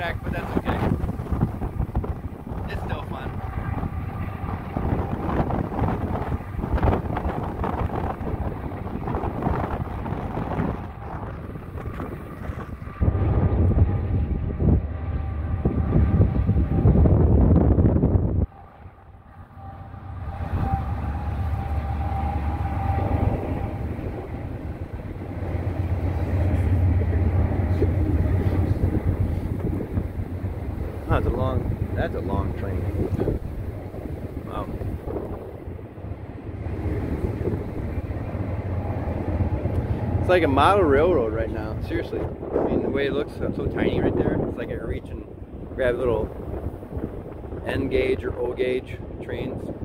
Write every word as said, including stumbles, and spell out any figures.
track, but that's okay. It's still fun. That's a long, that's a long train. Wow. It's like a model railroad right now, seriously. I mean, the way it looks so tiny right there, it's like I reach and grab little N gauge or O gauge trains.